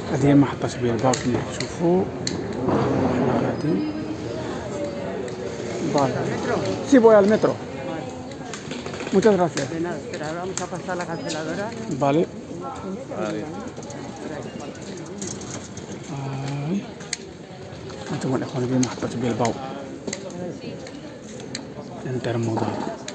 هذه محطة بيلباو كما تشوفوا. احنا غادي vale. Sí, voy al metro. Muchas gracias. De nada, espera, ahora vamos a pasar la canceladora. Vale. أنتم الإخوان في محطة بيلباو انترمودال.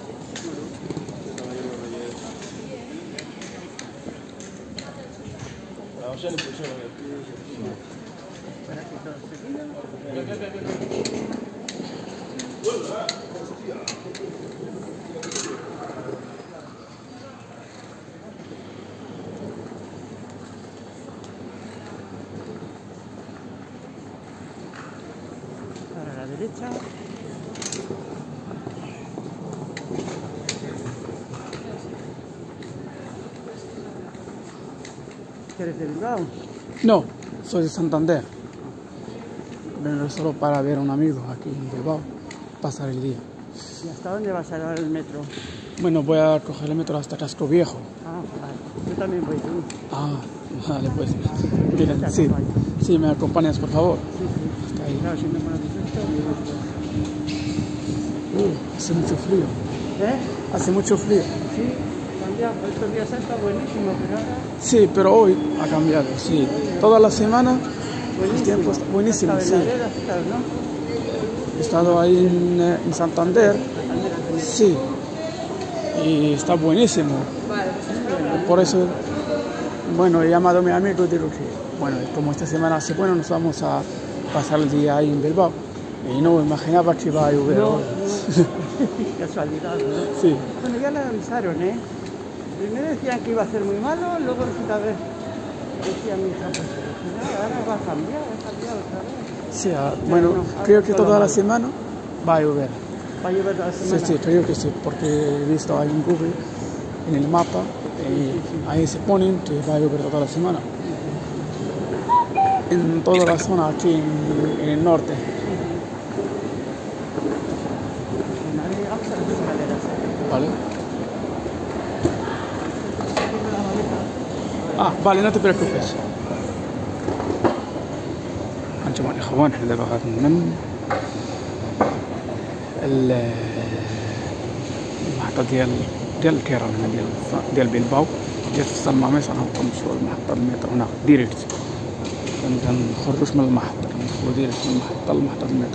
Para la derecha. ¿Eres de Bilbao? No, soy de Santander. Vengo solo para ver a un amigo aquí en Bilbao, pasar el día. ¿Y hasta dónde vas a llevar el metro? Bueno, voy a coger el metro hasta Casco Viejo. Ah, vale. Yo también voy tú. Ah, vale, pues. Miren, sí, sí, me acompañas, por favor. Sí, sí. Hasta ahí. Claro, si me conoces esto, Hace mucho frío. ¿eh? Hace mucho frío. Sí, cambiado. Estos días está buenísimo, pero ahora... Sí, pero hoy ha cambiado, sí. Toda la semana el tiempo está buenísimo, Hasta sí. Veladero estás, ¿no? He estado ahí en Santander, sí, y está buenísimo. Por eso, bueno, he llamado a mi amigo y digo que, bueno, como esta semana hace bueno, nos vamos a pasar el día ahí en Bilbao. Y no me imaginaba que iba a llover. No, hoy. casualidad, ¿no? Sí, Bueno, ya le avisaron, ¿eh? Primero decían que iba a ser muy malo, luego resulta ver, decía mi hija, pues ahora va a cambiar otra vez. sí, bueno, creo que toda la semana va a llover. Va a llover toda la Sí, semana. sí, creo que sí, porque he visto ahí en Google, en el mapa, y ahí se ponen que va a llover toda la semana. En toda la zona aquí en el norte. Bueno, ahora llegamos a las escaleras. ¿Vale? Vale, no te preocupes. أنتم الإخوان إحنا دابا غادي من المحطة ديال الكيران ديال بيلباو ديال سان ماميس. غنبقاو نمشيو لمحطة المترو هنا ديريكت. كنخرجوش من المحطة، كندخلو ديريكت من المحطة لمحطة المترو.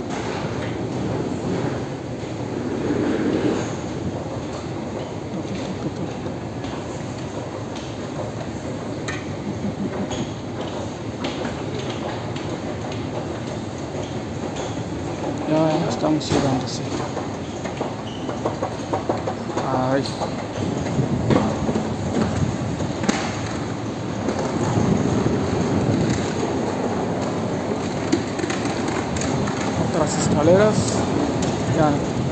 Ya estamos llegando, sí. Ay. Otras escaleras. Ya.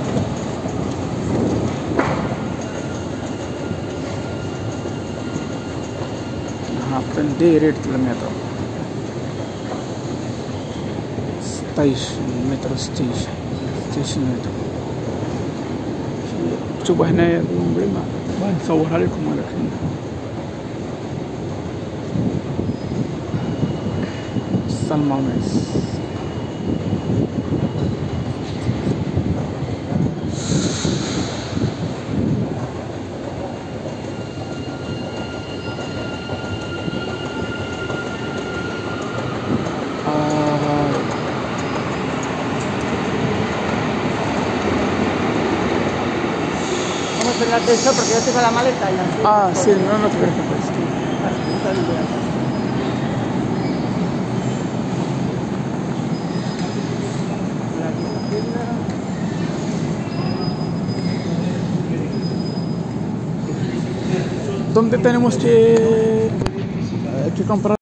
Direct to the metro. Station, metro station. ستيشن مترو. شوفوا هنايا ما نصورها لكم ولكن سان ماميس. Vamos a hablar de eso porque yo tengo la maleta ya. Sí, no te preocupes. ¿Dónde tenemos que comprar?